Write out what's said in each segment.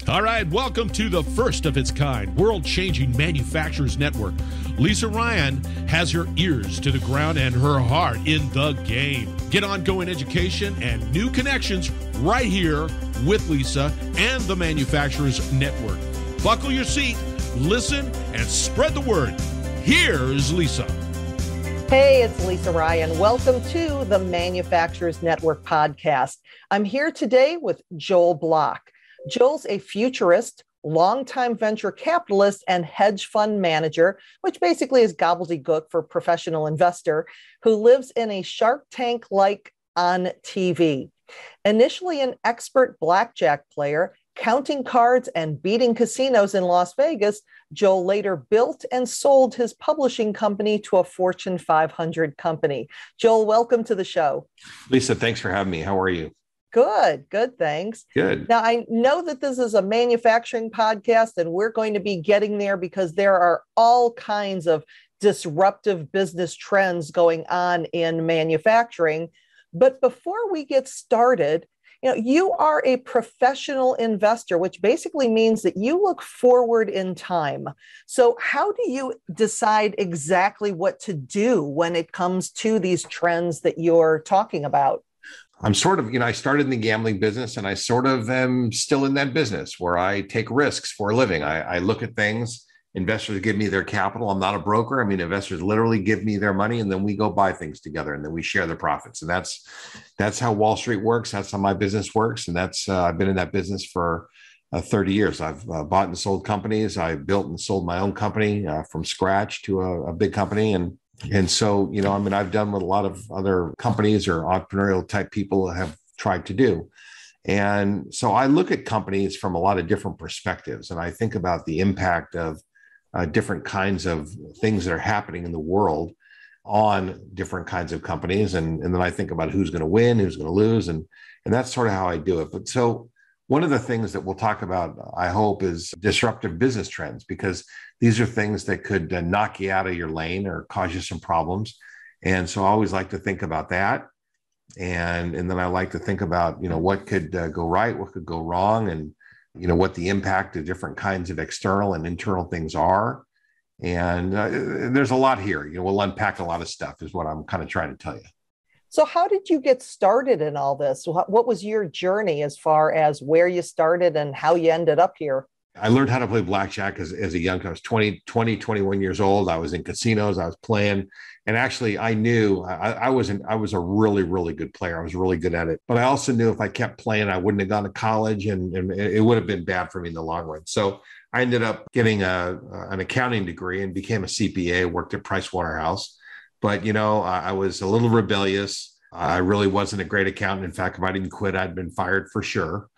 All right, welcome to the first of its kind, world-changing manufacturers network. Lisa Ryan has her ears to the ground and her heart in the game. Get ongoing education and new connections right here with Lisa and the Manufacturers Network. Buckle your seat, listen, and spread the word. Here's Lisa. Hey, it's Lisa Ryan. Welcome to the Manufacturers Network podcast. I'm here today with Joel Block. Joel's a futurist, longtime venture capitalist, and hedge fund manager, which basically is gobbledygook for professional investor, who lives in a Shark Tank-like on TV. Initially an expert blackjack player, counting cards and beating casinos in Las Vegas, Joel later built and sold his publishing company to a Fortune 500 company. Joel, welcome to the show. Lisa, thanks for having me. How are you? Good, thanks. Good. Now, I know that this is a manufacturing podcast, and we're going to be getting there because there are all kinds of disruptive business trends going on in manufacturing. But before we get started, you are a professional investor, which basically means that you look forward in time. So how do you decide exactly what to do when it comes to these trends that you're talking about? I'm sort of, I started in the gambling business, and I sort of am still in that business where I take risks for a living. I look at things. Investors give me their capital. I'm not a broker. I mean, investors literally give me their money, and then we go buy things together, and then we share the profits. And that's how Wall Street works. That's how my business works. And I've been in that business for 30 years. I've bought and sold companies. I built and sold my own company from scratch to a big company. And so, I've done what a lot of other companies or entrepreneurial type people have tried to do. And so I look at companies from a lot of different perspectives, and I think about the impact of different kinds of things that are happening in the world on different kinds of companies. And then I think about who's going to win, who's going to lose. And that's sort of how I do it. But so one of the things that we'll talk about, I hope, is disruptive business trends, because these are things that could knock you out of your lane or cause you some problems. And so I always like to think about that. And then I like to think about, what could go right, what could go wrong, and, what the impact of different kinds of external and internal things are. And there's a lot here. We'll unpack a lot of stuff is what I'm kind of trying to tell you. So how did you get started in all this? What was your journey as far as where you started and how you ended up here? I learned how to play blackjack as a young, I was 21 years old. I was in casinos, I was playing. And actually I knew I was a really, really good player. I was really good at it. But I also knew if I kept playing, I wouldn't have gone to college, and it would have been bad for me in the long run. So I ended up getting an accounting degree and became a CPA, worked at Price Waterhouse. But, I was a little rebellious. I really wasn't a great accountant. In fact, if I didn't quit, I'd been fired for sure.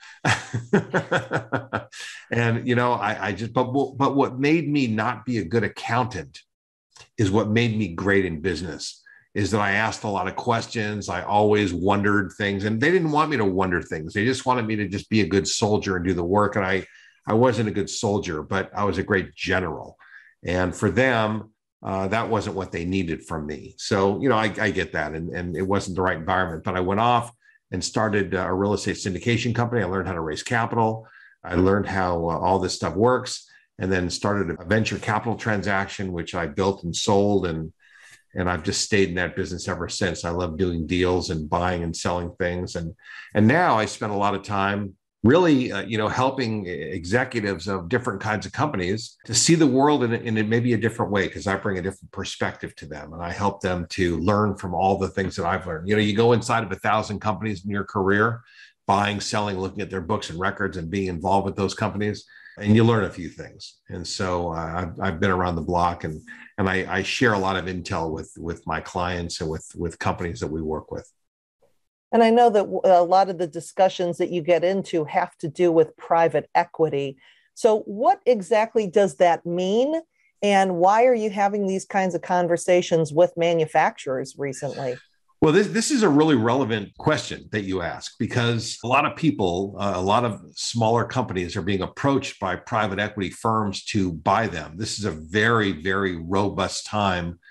And, but what made me not be a good accountant is what made me great in business, is that I asked a lot of questions. I always wondered things, and they didn't want me to wonder things. They just wanted me to just be a good soldier and do the work. And I wasn't a good soldier, but I was a great general. And for them, that wasn't what they needed from me. So, I get that. And it wasn't the right environment, but I went off and started a real estate syndication company. I learned how to raise capital. I learned how all this stuff works, and then started a venture capital transaction, which I built and sold. And I've just stayed in that business ever since. I love doing deals and buying and selling things. And now I spend a lot of time really, helping executives of different kinds of companies to see the world in maybe a different way, because I bring a different perspective to them, and I help them to learn from all the things that I've learned. You go inside of 1,000 companies in your career, buying, selling, looking at their books and records and being involved with those companies, and you learn a few things. And so I've been around the block, and I share a lot of intel with my clients and with companies that we work with. And I know that a lot of the discussions that you get into have to do with private equity. So what exactly does that mean? And why are you having these kinds of conversations with manufacturers recently? Well, this is a really relevant question that you ask, because a lot of people, a lot of smaller companies are being approached by private equity firms to buy them. This is a very, very robust time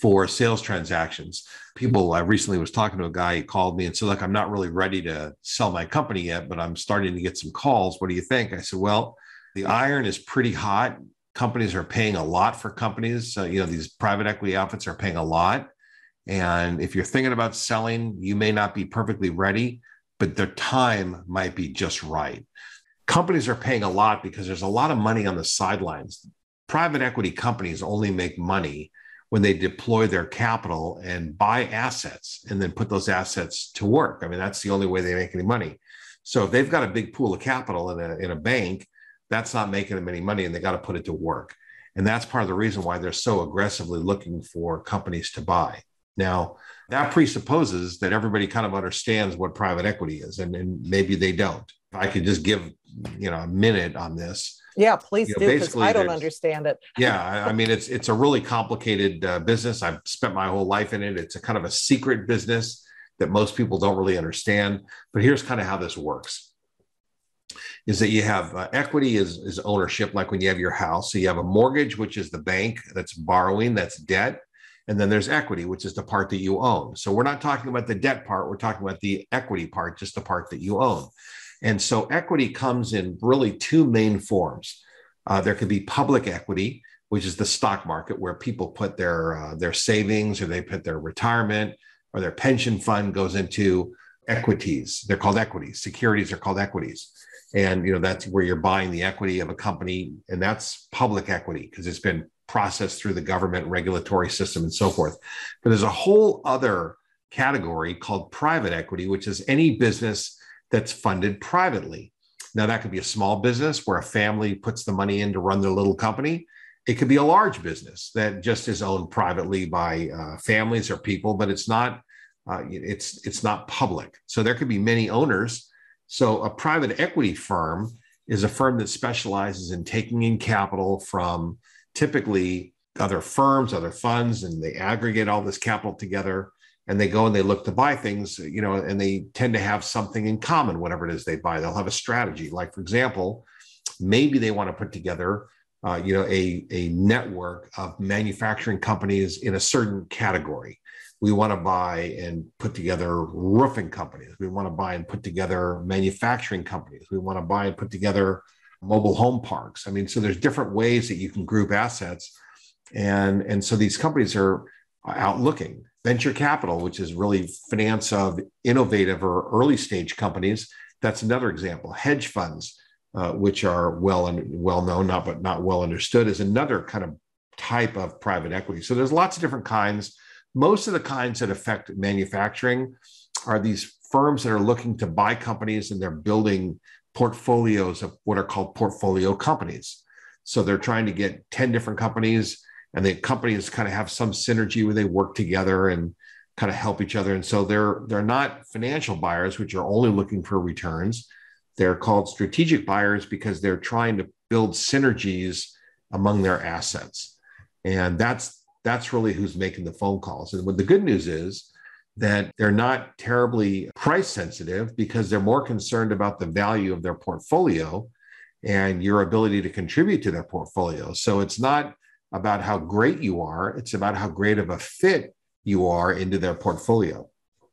for sales transactions. I recently was talking to a guy, he called me and said, look, I'm not really ready to sell my company yet, but I'm starting to get some calls. What do you think? I said, well, the iron is pretty hot. Companies are paying a lot for companies. These private equity outfits are paying a lot. And if you're thinking about selling, you may not be perfectly ready, but the time might be just right. Companies are paying a lot because there's a lot of money on the sidelines. Private equity companies only make money when they deploy their capital and buy assets and then put those assets to work. I mean, that's the only way they make any money. So if they've got a big pool of capital in a bank, that's not making them any money, and they got to put it to work. And that's part of the reason why they're so aggressively looking for companies to buy. Now, that presupposes that everybody kind of understands what private equity is, and maybe they don't. If I could just give, a minute on this. Yeah, please do, because I don't understand it. Yeah, I mean, it's a really complicated business. I've spent my whole life in it. It's a kind of a secret business that most people don't really understand. But here's kind of how this works. Is that you have equity is ownership, like when you have your house. So you have a mortgage, which is the bank that's borrowing, that's debt. And then there's equity, which is the part that you own. So we're not talking about the debt part. We're talking about the equity part, just the part that you own. And so equity comes in really two main forms. There could be public equity, which is the stock market, where people put their savings, or they put their retirement, or their pension fund goes into equities. They're called equities. Securities are called equities. And that's where you're buying the equity of a company, and that's public equity because it's been processed through the government regulatory system and so forth. But there's a whole other category called private equity, which is any business that's funded privately. Now, that could be a small business where a family puts the money in to run their little company. It could be a large business that just is owned privately by families or people, but it's not public. So there could be many owners. So a private equity firm is a firm that specializes in taking in capital from typically other firms, other funds, and they aggregate all this capital together, and they go and they look to buy things, and they tend to have something in common, whatever it is they buy. They'll have a strategy. Like, for example, maybe they want to put together, a network of manufacturing companies in a certain category. We want to buy and put together roofing companies. We want to buy and put together manufacturing companies. We want to buy and put together mobile home parks. I mean, so there's different ways that you can group assets. And so these companies are out looking. Venture capital, which is really finance of innovative or early stage companies. That's another example. Hedge funds, which are well known, but not well understood, is another kind of type of private equity. So there's lots of different kinds. Most of the kinds that affect manufacturing are these firms that are looking to buy companies, and they're building portfolios of what are called portfolio companies. So they're trying to get 10 different companies, and the companies kind of have some synergy where they work together and kind of help each other. And so they're not financial buyers, which are only looking for returns. They're called strategic buyers because they're trying to build synergies among their assets. And that's really who's making the phone calls. And what the good news is that they're not terribly price sensitive because they're more concerned about the value of their portfolio and your ability to contribute to their portfolio. So it's not about how great you are, it's about how great of a fit you are into their portfolio.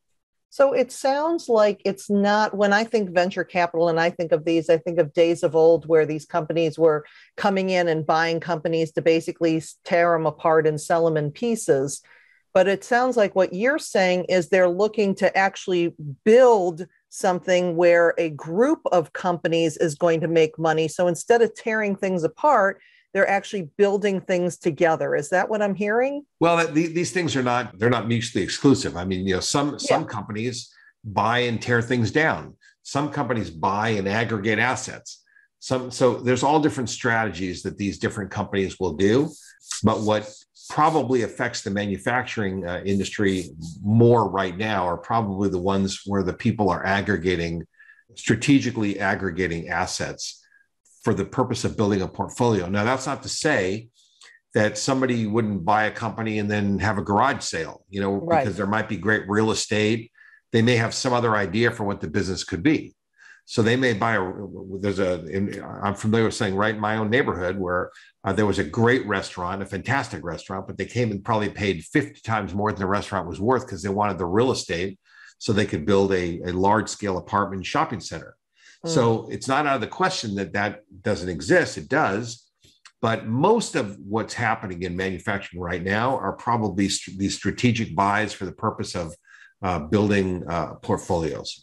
So it sounds like it's not, when I think venture capital and I think of these, I think of days of old where these companies were coming in and buying companies to basically tear them apart and sell them in pieces. But it sounds like what you're saying is they're looking to actually build something where a group of companies is going to make money. So instead of tearing things apart, they're actually building things together. Is that what I'm hearing? Well, these things they're not mutually exclusive. I mean, some companies buy and tear things down. Some companies buy and aggregate assets. So there's all different strategies that these different companies will do. But what probably affects the manufacturing industry more right now are probably the ones where the people are strategically aggregating assets for the purpose of building a portfolio. Now, that's not to say that somebody wouldn't buy a company and then have a garage sale, right, because there might be great real estate. They may have some other idea for what the business could be. So they may buy I'm familiar with saying right in my own neighborhood where there was a great restaurant, a fantastic restaurant, but they came and probably paid 50 times more than the restaurant was worth because they wanted the real estate so they could build a large scale apartment shopping center. So it's not out of the question that doesn't exist. It does. But most of what's happening in manufacturing right now are probably these strategic buys for the purpose of building portfolios.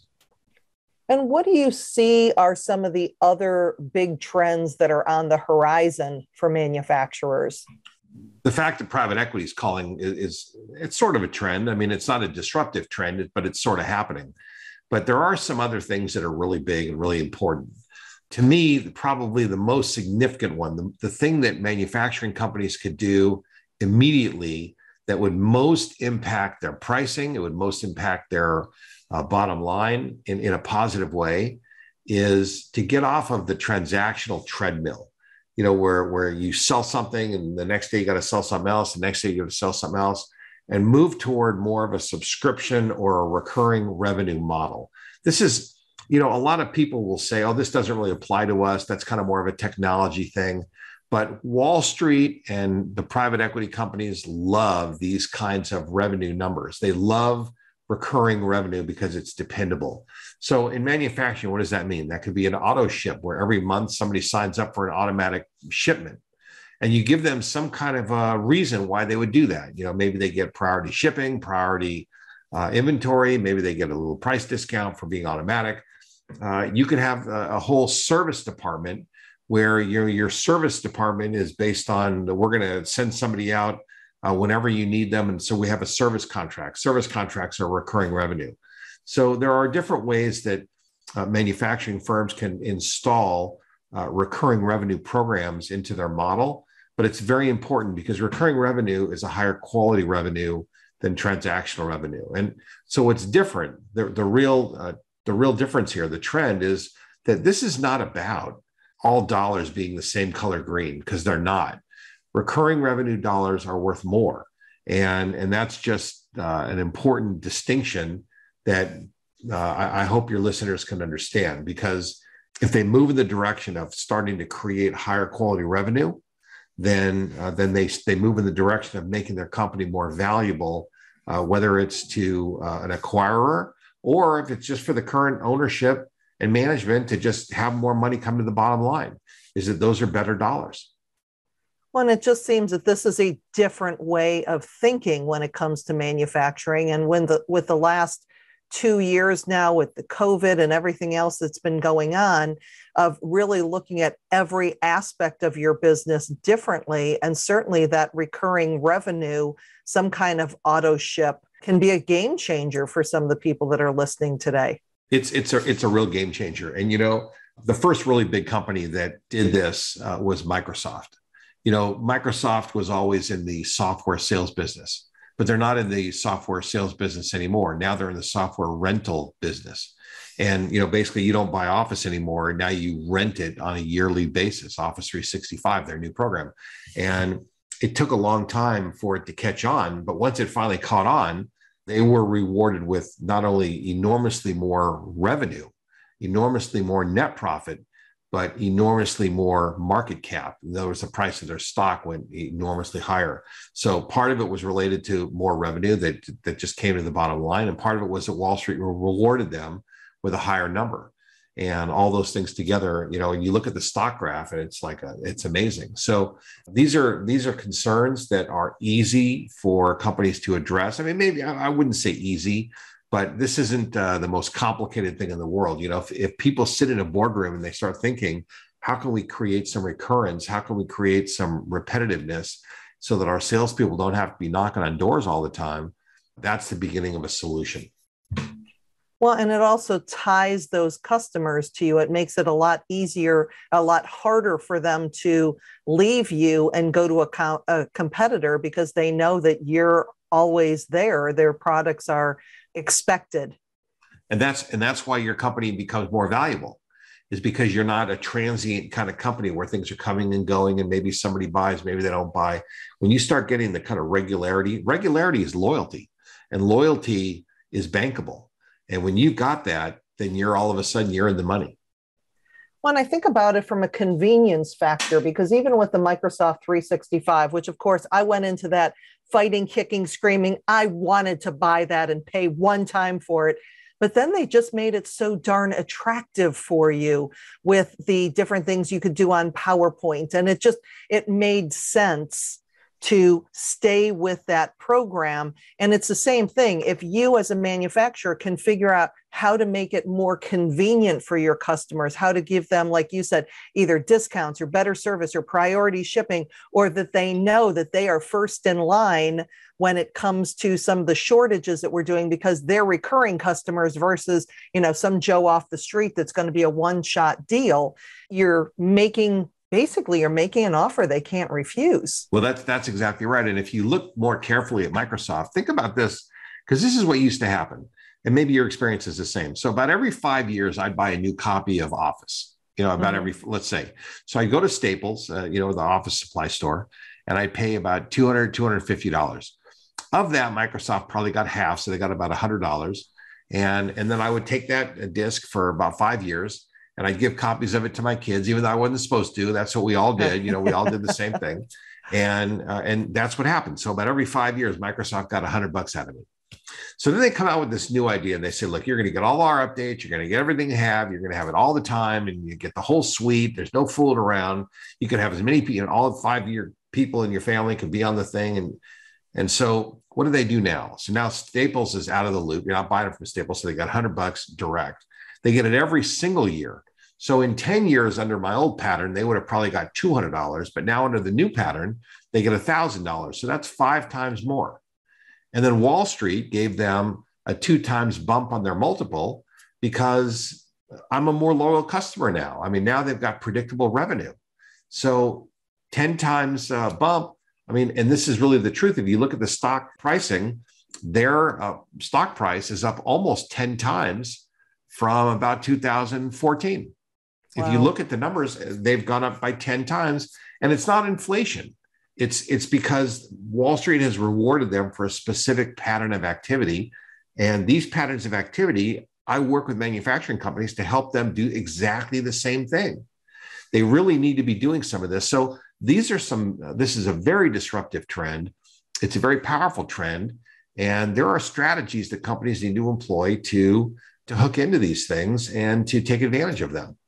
And what do you see are some of the other big trends that are on the horizon for manufacturers? The fact that private equity is calling it's sort of a trend. I mean, it's not a disruptive trend, but it's sort of happening. But there are some other things that are really big and really important. To me, probably the most significant one, the thing that manufacturing companies could do immediately that would most impact their pricing, it would most impact their bottom line in a positive way, is to get off of the transactional treadmill, where you sell something and the next day you got to sell something else, the next day you got to sell something else, and move toward more of a subscription or a recurring revenue model. This is, a lot of people will say, oh, this doesn't really apply to us. That's kind of more of a technology thing. But Wall Street and the private equity companies love these kinds of revenue numbers. They love recurring revenue because it's dependable. So in manufacturing, what does that mean? That could be an auto ship where every month somebody signs up for an automatic shipment. And you give them some kind of a reason why they would do that. Maybe they get priority shipping, priority inventory. Maybe they get a little price discount for being automatic. You could have a whole service department where your service department is based on we're going to send somebody out whenever you need them. And so we have a service contract. Service contracts are recurring revenue. So there are different ways that manufacturing firms can install recurring revenue programs into their model. But it's very important because recurring revenue is a higher quality revenue than transactional revenue. And so it's different. The real difference here, the trend is that this is not about all dollars being the same color green, because they're not. Recurring revenue dollars are worth more. And that's just an important distinction that I hope your listeners can understand, because if they move in the direction of starting to create higher quality revenue, then they move in the direction of making their company more valuable, whether it's to an acquirer or if it's just for the current ownership and management to just have more money come to the bottom line, is that those are better dollars. Well, and it just seems that this is a different way of thinking when it comes to manufacturing. And with the last 2 years now with the COVID and everything else that's been going on, of really looking at every aspect of your business differently. And certainly that recurring revenue, some kind of auto ship, can be a game changer for some of the people that are listening today. It's a real game changer. And, the first really big company that did this was Microsoft. Microsoft was always in the software sales business, but they're not in the software sales business anymore. Now they're in the software rental business. And, basically you don't buy Office anymore. Now you rent it on a yearly basis, Office 365, their new program. And it took a long time for it to catch on, but once it finally caught on, they were rewarded with not only enormously more revenue, enormously more net profit, but enormously more market cap. In other words, the price of their stock went enormously higher. So part of it was related to more revenue that just came to the bottom line. And part of it was that Wall Street rewarded them with a higher number. And all those things together, and you look at the stock graph and it's it's amazing. So these are concerns that are easy for companies to address. I mean, maybe I wouldn't say easy, but this isn't the most complicated thing in the world. If people sit in a boardroom and they start thinking, how can we create some recurrence? How can we create some repetitiveness so that our salespeople don't have to be knocking on doors all the time? That's the beginning of a solution. Well, and it also ties those customers to you. It makes it a lot easier, a lot harder for them to leave you and go to a competitor because they know that you're always there. Their products are expected. And that's why your company becomes more valuable, is because you're not a transient kind of company where things are coming and going and maybe somebody buys, maybe they don't buy. When you start getting the kind of regularity is loyalty, and loyalty is bankable. And when you got that, then you're all of a sudden you're in the money. When I think about it from a convenience factor, because even with the Microsoft 365, which of course I went into that fighting, kicking, screaming, I wanted to buy that and pay one time for it. But then they just made it so darn attractive for you with the different things you could do on PowerPoint. And it made sense to stay with that program. And it's the same thing. If you as a manufacturer can figure out how to make it more convenient for your customers, how to give them, like you said, either discounts or better service or priority shipping, or that they know that they are first in line when it comes to some of the shortages that we're doing because they're recurring customers versus, some Joe off the street that's going to be a one-shot deal. You're making an offer they can't refuse. Well, that's exactly right. And if you look more carefully at Microsoft, think about this, because this is what used to happen. And maybe your experience is the same. So about every 5 years, I'd buy a new copy of Office, let's say. So I go to Staples, the office supply store, and I pay about $200, $250. Of that, Microsoft probably got half. So they got about $100. And then I would take that disc for about 5 years. And I'd give copies of it to my kids, even though I wasn't supposed to. That's what we all did. We all did the same thing. And that's what happened. So about every 5 years, Microsoft got $100 out of it. So then they come out with this new idea and they say, look, you're going to get all our updates. You're going to get everything you have. You're going to have it all the time. And you get the whole suite. There's no fooling around. You can have as many people, all 5 of your people in your family could be on the thing. And so what do they do now? So now Staples is out of the loop. You're not buying it from Staples. So they got $100 direct. They get it every single year. So in 10 years under my old pattern, they would have probably got $200, but now under the new pattern, they get $1,000. So that's 5 times more. And then Wall Street gave them a 2 times bump on their multiple because I'm a more loyal customer now. I mean, now they've got predictable revenue. So 10 times bump. I mean, and this is really the truth. If you look at the stock pricing, their stock price is up almost 10 times from about 2014. Wow. If you look at the numbers, they've gone up by 10 times, and it's not inflation. It's because Wall Street has rewarded them for a specific pattern of activity. And these patterns of activity, I work with manufacturing companies to help them do exactly the same thing. They really need to be doing some of this. So this is a very disruptive trend. It's a very powerful trend. And there are strategies that companies need to employ to hook into these things and to take advantage of them.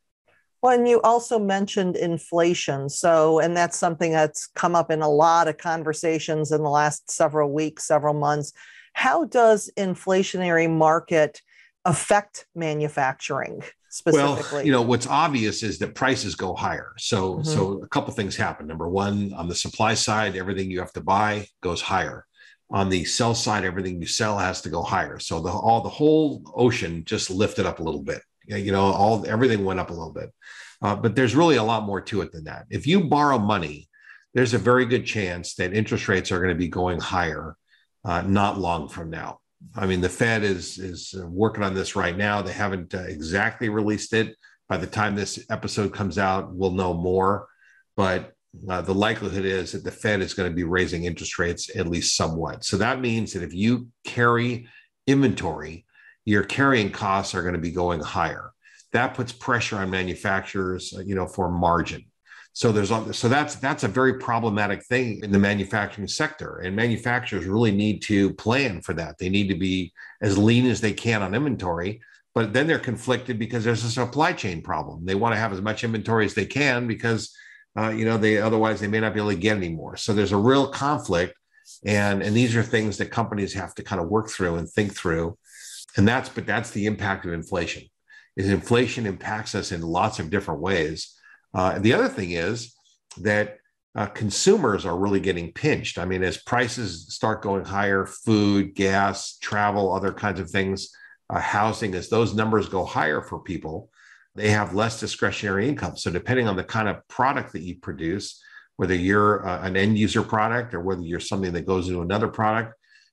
Well, and you also mentioned inflation. And that's something that's come up in a lot of conversations in the last several weeks, several months. How does inflationary market affect manufacturing specifically? Well, what's obvious is that prices go higher. So a couple of things happen. Number one, on the supply side, everything you have to buy goes higher. On the sell side, everything you sell has to go higher. So the whole ocean just lifted up a little bit. Everything went up a little bit. But there's really a lot more to it than that. If you borrow money, there's a very good chance that interest rates are going to be going higher not long from now. I mean, the Fed is working on this right now. They haven't exactly released it. By the time this episode comes out, we'll know more. But the likelihood is that the Fed is going to be raising interest rates at least somewhat. So that means that if you carry inventory, your carrying costs are going to be going higher. That puts pressure on manufacturers, for margin. So that's a very problematic thing in the manufacturing sector. And manufacturers really need to plan for that. They need to be as lean as they can on inventory, but then they're conflicted because there's a supply chain problem. They want to have as much inventory as they can because otherwise they may not be able to get any more. So there's a real conflict, and these are things that companies have to kind of work through and think through. And that's the impact of inflation. Inflation impacts us in lots of different ways. The other thing is that consumers are really getting pinched. I mean, as prices start going higher, food, gas, travel, other kinds of things, housing, as those numbers go higher for people, they have less discretionary income. So depending on the kind of product that you produce, whether you're an end user product or whether you're something that goes into another product,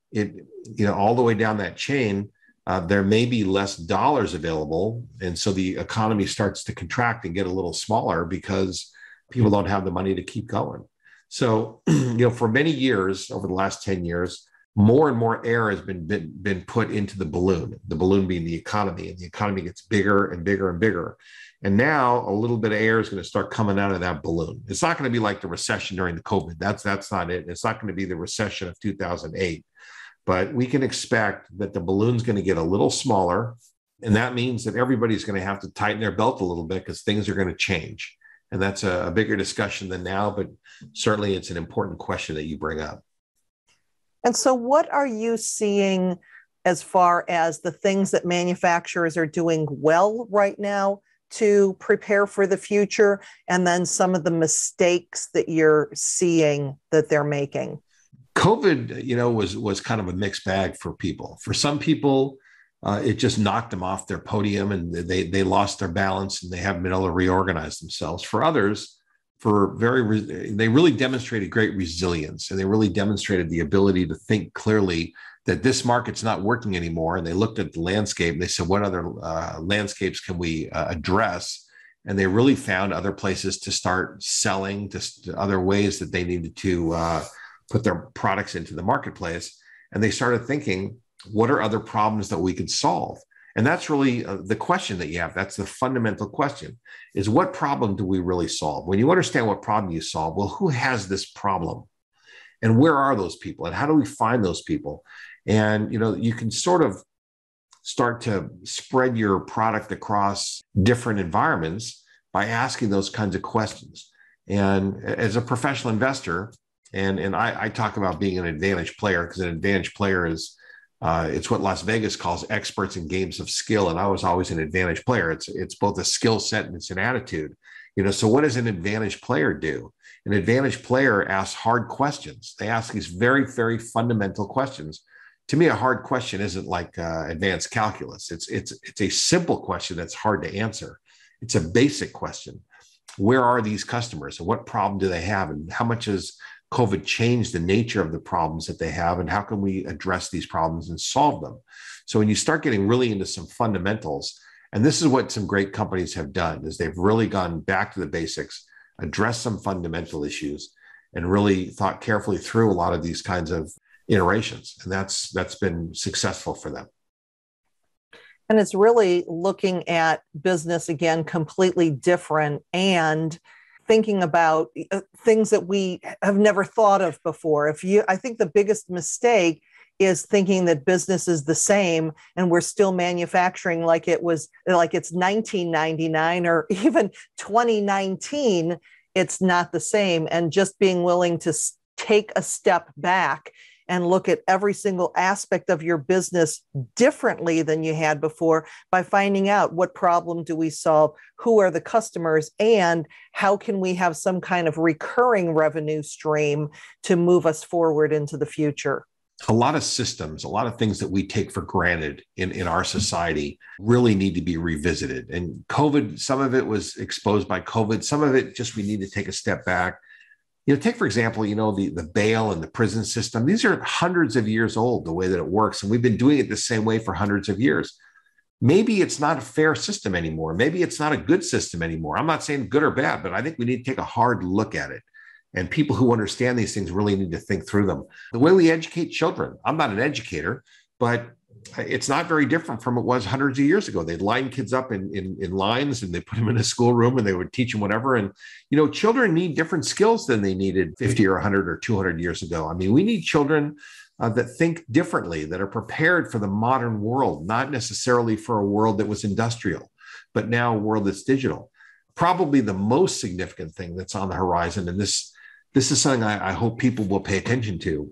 all the way down that chain, there may be less dollars available. And so the economy starts to contract and get a little smaller because people don't have the money to keep going. So, for many years, over the last 10 years, more and more air has been put into the balloon being the economy, and the economy gets bigger and bigger and bigger. And now a little bit of air is going to start coming out of that balloon. It's not going to be like the recession during the COVID. That's not it. It's not going to be the recession of 2008. But we can expect that the balloon's going to get a little smaller. And that means that everybody's going to have to tighten their belt a little bit because things are going to change. And that's a bigger discussion than now, but certainly it's an important question that you bring up. And so what are you seeing as far as the things that manufacturers are doing well right now to prepare for the future, and then some of the mistakes that you're seeing that they're making? COVID, was kind of a mixed bag for people. For some people, it just knocked them off their podium and they lost their balance and they haven't been able to reorganize themselves. For others, they really demonstrated great resilience, and they really demonstrated the ability to think clearly that this market's not working anymore. And they looked at the landscape and they said, what other landscapes can we address? And they really found other places to start selling, to other ways that they needed to put their products into the marketplace. And they started thinking, what are other problems that we could solve? And that's really the question that you have. That's the fundamental question, is what problem do we really solve? When you understand what problem you solve, well, who has this problem? And where are those people? And how do we find those people? And, you can sort of start to spread your product across different environments by asking those kinds of questions. And as a professional investor, and I talk about being an advantage player, because an advantage player is, it's what Las Vegas calls experts in games of skill. And I was always an advantage player. It's both a skill set and it's an attitude. So what does an advantage player do? An advantage player asks hard questions. They ask these very, very fundamental questions. To me, a hard question isn't like advanced calculus. It's a simple question that's hard to answer. It's a basic question. Where are these customers and what problem do they have? And how much has COVID changed the nature of the problems that they have? And how can we address these problems and solve them? So when you start getting really into some fundamentals, and this is what some great companies have done, is they've really gone back to the basics, addressed some fundamental issues, and really thought carefully through a lot of these kinds of iterations. And that's been successful for them. And it's really looking at business again, completely different, and thinking about things that we have never thought of before. I think the biggest mistake is thinking that business is the same and we're still manufacturing like it's 1999 or even 2019. It's not the same. And just being willing to take a step back and look at every single aspect of your business differently than you had before, by finding out what problem do we solve, who are the customers, and how can we have some kind of recurring revenue stream to move us forward into the future. A lot of systems, a lot of things that we take for granted in our society really need to be revisited. And COVID, some of it was exposed by COVID. Some of it just we need to take a step back. Take, for example, the bail and the prison system. These are hundreds of years old, the way that it works. And we've been doing it the same way for hundreds of years. Maybe it's not a fair system anymore. Maybe it's not a good system anymore. I'm not saying good or bad, but I think we need to take a hard look at it. And people who understand these things really need to think through them. The way we educate children, I'm not an educator, but it's not very different from it was hundreds of years ago. They'd line kids up in lines and they put them in a schoolroom and they would teach them whatever. And, children need different skills than they needed 50 or 100 or 200 years ago. I mean, we need children that think differently, that are prepared for the modern world, not necessarily for a world that was industrial, but now a world that's digital. Probably the most significant thing that's on the horizon, and this is something I hope people will pay attention to,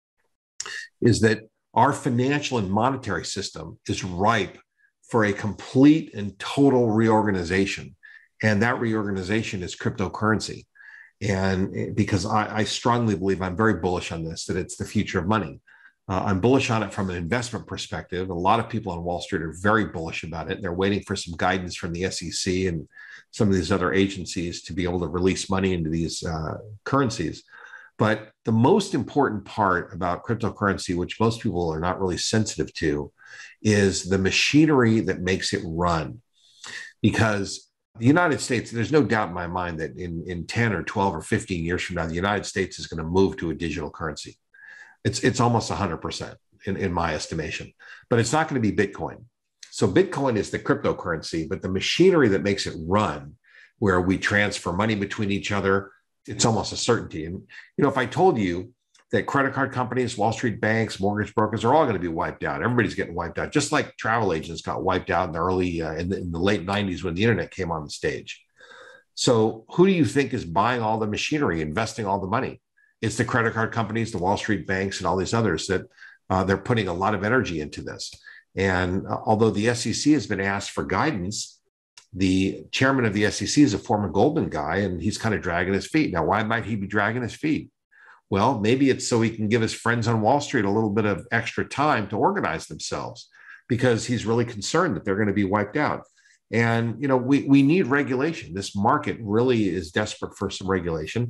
is that our financial and monetary system is ripe for a complete and total reorganization. And that reorganization is cryptocurrency. And because I strongly believe, I'm very bullish on this, that it's the future of money. I'm bullish on it from an investment perspective. A lot of people on Wall Street are very bullish about it. They're waiting for some guidance from the SEC and some of these other agencies to be able to release money into these currencies. But the most important part about cryptocurrency, which most people are not really sensitive to, is the machinery that makes it run. Because the United States, there's no doubt in my mind that in 10 or 12 or 15 years from now, the United States is going to move to a digital currency. It's almost 100% in my estimation, but it's not going to be Bitcoin. So Bitcoin is the cryptocurrency, but the machinery that makes it run, where we transfer money between each other, it's almost a certainty. And, if I told you that credit card companies, Wall Street banks, mortgage brokers are all going to be wiped out. Everybody's getting wiped out, just like travel agents got wiped out in the early, in the late 90s when the internet came on the stage. So who do you think is buying all the machinery, investing all the money? It's the credit card companies, the Wall Street banks, and all these others that they're putting a lot of energy into this. And although the SEC has been asked for guidance, the chairman of the SEC is a former Goldman guy, and he's kind of dragging his feet. Now, why might he be dragging his feet? Well, maybe it's so he can give his friends on Wall Street a little bit of extra time to organize themselves, because he's really concerned that they're going to be wiped out. And, we need regulation. This market really is desperate for some regulation.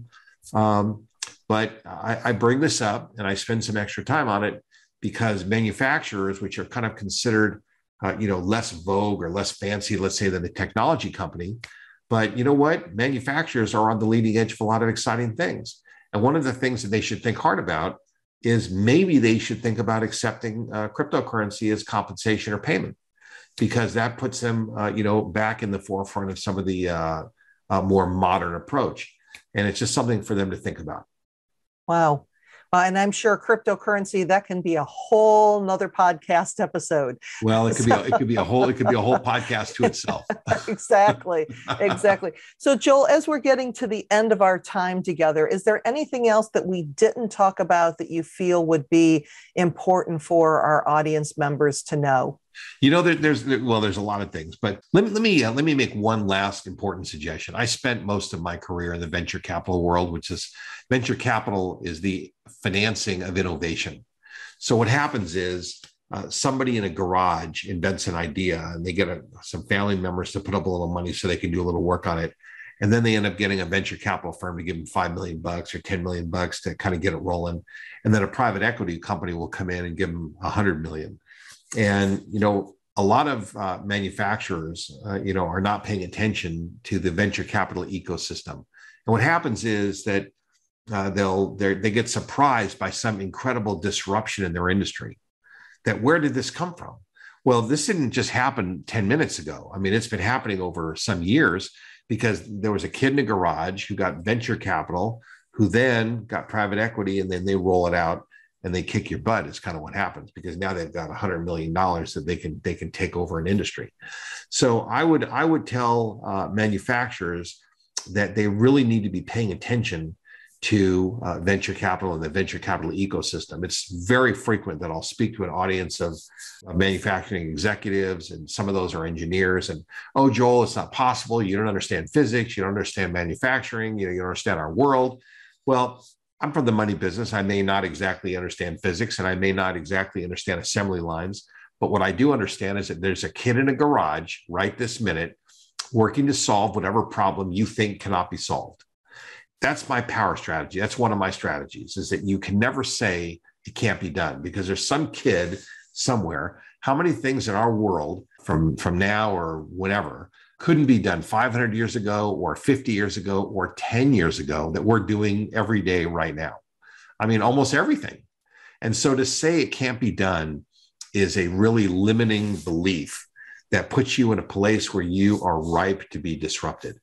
But I bring this up and I spend some extra time on it because manufacturers, which are kind of considered, less vogue or less fancy, let's say, than a technology company. But you know what? Manufacturers are on the leading edge of a lot of exciting things. And one of the things that they should think hard about is maybe they should think about accepting cryptocurrency as compensation or payment, because that puts them, back in the forefront of some of the more modern approach. And it's just something for them to think about. Wow. And I'm sure cryptocurrency, that can be a whole nother podcast episode. Well, it could be a whole podcast to itself. Exactly. So Joel, as we're getting to the end of our time together, is there anything else that we didn't talk about that you feel would be important for our audience members to know? There's a lot of things, but let me make one last important suggestion. I spent most of my career in the venture capital world, which is venture capital is the financing of innovation. So what happens is somebody in a garage invents an idea, and they get some family members to put up a little money so they can do a little work on it. And then they end up getting a venture capital firm to give them $5 million or $10 million to kind of get it rolling. And then a private equity company will come in and give them $100 million. And, a lot of manufacturers, are not paying attention to the venture capital ecosystem. And what happens is that they get surprised by some incredible disruption in their industry. That where did this come from? Well, this didn't just happen 10 minutes ago. I mean, it's been happening over some years, because there was a kid in a garage who got venture capital, who then got private equity, and then they roll it out and they kick your butt. Is kind of what happens, because now they've got $100 million that they can take over an industry. So I would tell manufacturers that they really need to be paying attention to venture capital and the venture capital ecosystem. It's very frequent that I'll speak to an audience of manufacturing executives, and some of those are engineers. And, oh, Joel, it's not possible. You don't understand physics. You don't understand manufacturing. You don't understand our world. Well, I'm from the money business. I may not exactly understand physics, and I may not exactly understand assembly lines. But what I do understand is that there's a kid in a garage right this minute working to solve whatever problem you think cannot be solved. That's my power strategy. That's one of my strategies, is that you can never say it can't be done, because there's some kid somewhere. How many things in our world from now or whenever couldn't be done 500 years ago or 50 years ago or 10 years ago that we're doing every day right now? I mean, almost everything. And so to say it can't be done is a really limiting belief that puts you in a place where you are ripe to be disrupted.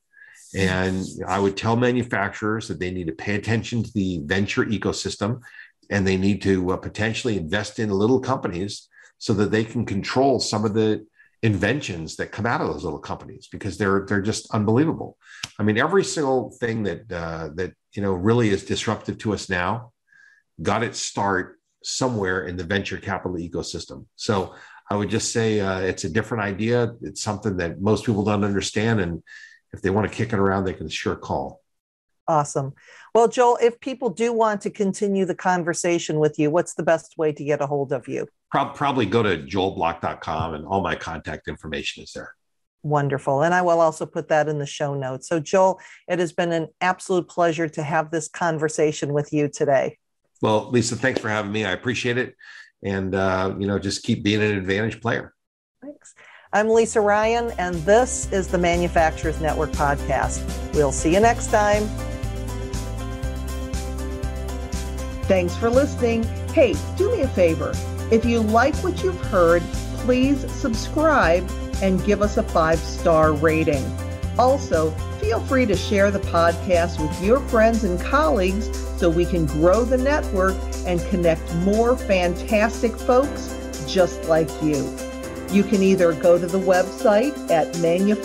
And I would tell manufacturers that they need to pay attention to the venture ecosystem, and they need to potentially invest in little companies so that they can control some of the inventions that come out of those little companies, because they're just unbelievable. I mean, every single thing that really is disruptive to us now got its start somewhere in the venture capital ecosystem. So I would just say it's a different idea. It's something that most people don't understand, and if they want to kick it around, they can sure call. Awesome. Well, Joel, if people do want to continue the conversation with you, what's the best way to get a hold of you? Probably go to joelblock.com, and all my contact information is there. Wonderful. And I will also put that in the show notes. So Joel, it has been an absolute pleasure to have this conversation with you today. Well, Lisa, thanks for having me. I appreciate it. And, just keep being an advantage player. Thanks. I'm Lisa Ryan, and this is the Manufacturers Network podcast. We'll see you next time. Thanks for listening. Hey, do me a favor. If you like what you've heard, please subscribe and give us a 5-star rating. Also, feel free to share the podcast with your friends and colleagues so we can grow the network and connect more fantastic folks just like you. You can either go to the website at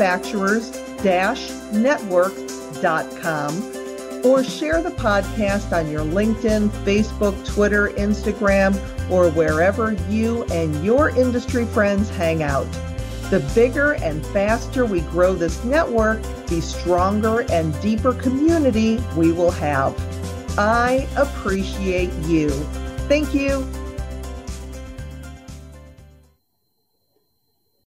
manufacturers-network.com or share the podcast on your LinkedIn, Facebook, Twitter, Instagram, or wherever you and your industry friends hang out. The bigger and faster we grow this network, the stronger and deeper community we will have. I appreciate you. Thank you.